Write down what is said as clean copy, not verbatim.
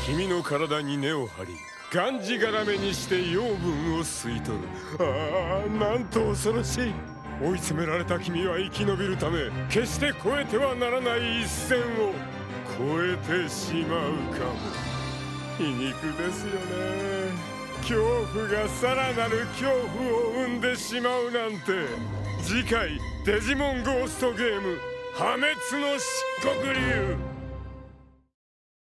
君の体に根を張りがんじがらめにして養分を吸い取る。ああ、なんと恐ろしい。追い詰められた君は生き延びるため決して越えてはならない一線を越えてしまうかも。皮肉ですよね。恐怖がさらなる恐怖を生んでしまうなんて。次回デジモンゴーストゲーム破滅の漆黒竜。